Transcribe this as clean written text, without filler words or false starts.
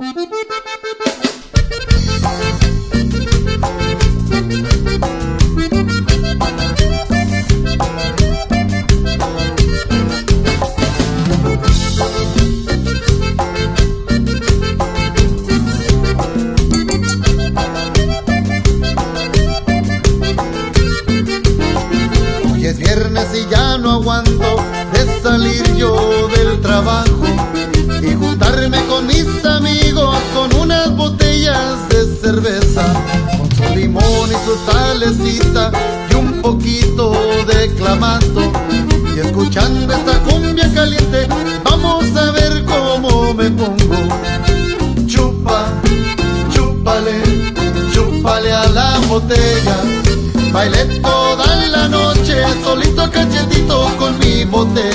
Hoy es viernes y ya no aguanto de salir yo del trabajo y juntarme con mis amigos con unas botellas de cerveza, con su limón y su salecita y un poquito de clamato, y escuchando esta cumbia caliente vamos a ver cómo me pongo. Chupa, chúpale, chúpale a la botella. Bailé toda la noche solito cachetito con mi botella.